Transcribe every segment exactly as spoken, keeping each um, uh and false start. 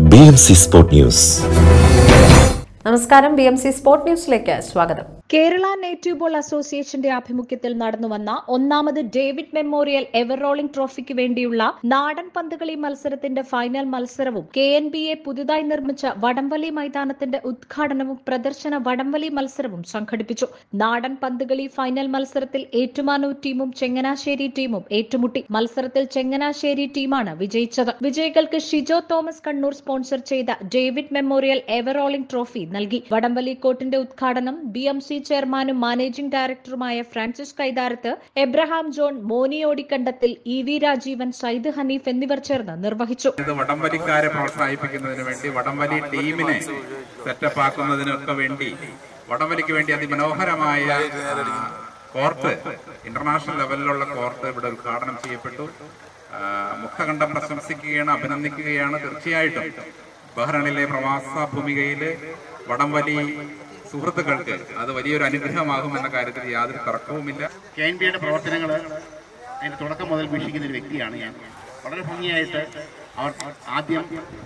B M C sport news. നമസ്കാരം. B M C sport ന്യൂസിലേക്ക് സ്വാഗതം. കേരള നേറ്റീവ് ബോൾ അസോസിയേഷന്റെ ആഭിമുഖ്യത്തിൽ നടന്നുവന്ന ഒന്നാമത് ഡേവിഡ് മെമ്മോറിയൽ എവർ റോളിംഗ് ട്രോഫിക്ക് വേണ്ടിയുള്ള നാടൻ പന്തുകളി മത്സരത്തിന്റെ ഫൈനൽ മത്സരവും കെ എൻ ബി എ പുതുതായി നിർമ്മിച്ച വടംവലി മൈതാനത്തിന്റെ ഉദ്ഘാടനവും പ്രദർശന വടംവലി മത്സരവും സംഘടിപ്പിച്ചു. നാടൻ പന്തുകളി ഫൈനൽ മത്സരത്തിൽ ഏറ്റുമാനൂർ ടീമും ചെങ്ങനാശ്ശേരി ടീമും ഏറ്റുമുട്ടി. മത്സരത്തിൽ ചെങ്ങനാശ്ശേരി ടീമാണ് വിജയിച്ചത്. വിജയികൾക്ക് ഷിജോ തോമസ് കണ്ണൂർ സ്പോൺസർ ചെയ്ത David memorial ever rolling trophy നൽകി. വടംവലി കോർട്ടിന്റെ ഉദ്ഘാടനം ബി എം സി ചെയർമാനും മാനേജിംഗ് ഡയറക്ടറുമായ ഫ്രാൻസിസ് കൈതാരത്ത്, എബ്രഹാം ജോൺ, മോനി ഓടിക്കണ്ടത്തിൽ, ഇ വി രാജീവൻ, സയ്യിദ് ഹനീഫ് എന്നിവർ ചേർന്ന് നിർവഹിച്ചു. ഇത് വടംവലിക്കാരെ പ്രോത്സാഹിപ്പിക്കുന്നതിന് വേണ്ടി, വടംവലി ടീമിനെ സെറ്റപ്പ് ആക്കുന്നതിനൊക്കെ വേണ്ടി, വടംവലിക്ക് വേണ്ടി അതിമനോഹരമായ കോർട്ട്, ഇന്റർനാഷണൽ ലെവലിലുള്ള കോർട്ട് ഇവിടെ ഉദ്ഘാടനം ചെയ്യപ്പെട്ടു. മുക്തകണ്ഠം പ്രശംസിക്കുകയാണ്, അഭിനന്ദിക്കുകയാണ്. തീർച്ചയായിട്ടും ബഹ്റൈനിലെ പ്രവാസ ഭൂമികയിലെ വടംവലി സുഹൃത്തുക്കൾക്ക് അത് വലിയൊരു അനുഗ്രഹമാകുമെന്ന കാര്യത്തിൽ യാതൊരു തർക്കവുമില്ല. കെ എൻ ബിയുടെ പ്രവർത്തനങ്ങൾ അതിൻ്റെ തുടക്കം മുതൽ വീക്ഷിക്കുന്ന ഒരു വ്യക്തിയാണ് ഞാൻ. വളരെ ഭംഗിയായിട്ട് അവർ ആദ്യം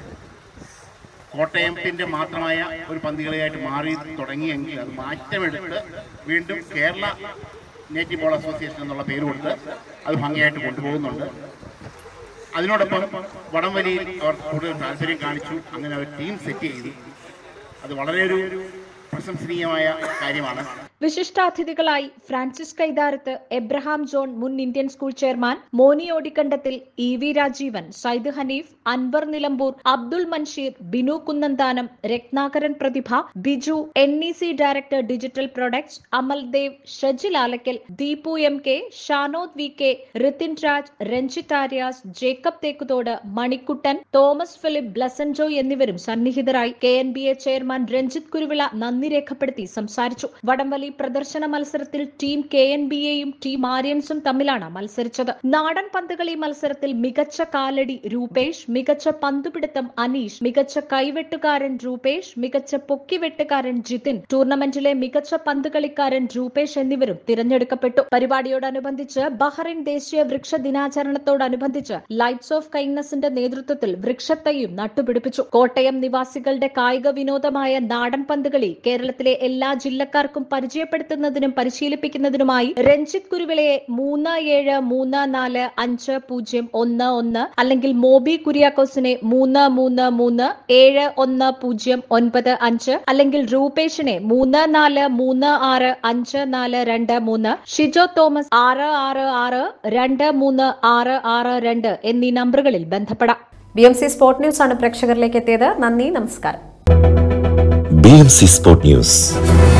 കോട്ടയത്തിൻ്റെ മാത്രമായ ഒരു പന്തുകളിയായിട്ട് മാറി തുടങ്ങിയെങ്കിൽ അത് മാറ്റമെടുത്ത് വീണ്ടും കേരള നേറ്റീവ് ബോൾ അസോസിയേഷൻ എന്നുള്ള പേര് കൊടുത്ത് അത് ഭംഗിയായിട്ട് കൊണ്ടുപോകുന്നുണ്ട്. അതിനോടൊപ്പം വടംവലിയിൽ അവർ കൂടുതൽ താല്പര്യം കാണിച്ചു. അങ്ങനെ അവർ ടീം സെറ്റ് ചെയ്തു. അത് വളരെ ഒരു പ്രശംസനീയമായ കാര്യമാണ്. വിശിഷ്ടാതിഥികളായി ഫ്രാൻസിസ് കൈതാരത്ത്, എബ്രഹാം ജോൺ, മുൻ Indian school chairman, Moni Odikkandathil, E V Rajeevan, Sayyid Hanif, Anwar Nilambur, Abdul Mansheer, Binu Kunnanthanam, Ratnakaran Prathibha, Biju, N E C director digital products, Amal Dev, Shajil Alakkal, Deepu M K, Shanod V K, Rithin Raj, Ranjith Aryas, Jacob Thekkuthodu, Manikuttan, Thomas Philip, Blesson Joy എന്നിവരും സന്നിഹിതരായി. K N B A chairman Ranjith Kuruvila നന്ദി രേഖപ്പെടുത്തി സംസാരിച്ചു. വടംവലി പ്രദർശന മത്സരത്തിൽ ടീം കെ എൻ ബി എയും ടീം ആര്യൻസും തമ്മിലാണ് മത്സരിച്ചത്. നാടൻ പന്തുകളി മത്സരത്തിൽ മികച്ച കാലടി രൂപേഷ്, മികച്ച പന്തുപിടുത്തം അനീഷ്, മികച്ച കൈവെട്ടുകാരൻ രൂപേഷ്, മികച്ച പൊക്കിവെട്ടുകാരൻ ജിതിൻ, ടൂർണമെന്റിലെ മികച്ച പന്തുകളിക്കാരൻ രൂപേഷ് എന്നിവരും തിരഞ്ഞെടുക്കപ്പെട്ടു. പരിപാടിയോടനുബന്ധിച്ച് ബഹ്റൈൻ ദേശീയ വൃക്ഷ ദിനാചരണത്തോടനുബന്ധിച്ച് ലൈറ്റ്സ് ഓഫ് കൈൻഡ്നസിന്റെ നേതൃത്വത്തിൽ വൃക്ഷത്തൈയും നട്ടുപിടിപ്പിച്ചു. കോട്ടയം നിവാസികളുടെ കായിക വിനോദമായ നാടൻ പന്തുകളി കേരളത്തിലെ എല്ലാ ജില്ലക്കാർക്കും പരിചയപ്പെടുത്തുന്നതിനും പരിശീലിപ്പിക്കുന്നതിനുമായി രഞ്ജിത്ത് കുരുവിളയെ മൂന്ന് ഏഴ് മൂന്ന് നാല് അഞ്ച് പൂജ്യം ഒന്ന് ഒന്ന് അല്ലെങ്കിൽ മോബി കുര്യാക്കോസിനെ മൂന്ന് മൂന്ന് മൂന്ന് ഏഴ് ഒന്ന് പൂജ്യം ഒൻപത് അഞ്ച് അല്ലെങ്കിൽ രൂപേഷിനെ മൂന്ന് നാല് മൂന്ന് ആറ് അഞ്ച് നാല് രണ്ട് മൂന്ന്, ഷിജോ തോമസ് ആറ് ആറ് ആറ് രണ്ട് മൂന്ന് ആറ് ആറ് രണ്ട് എന്നീ നമ്പറുകളിൽ ബന്ധപ്പെടാം. B M C sport news ആണ് പ്രേക്ഷകരിലേക്ക് എത്തിയത്. നന്ദി, നമസ്കാരം. B M C sport news.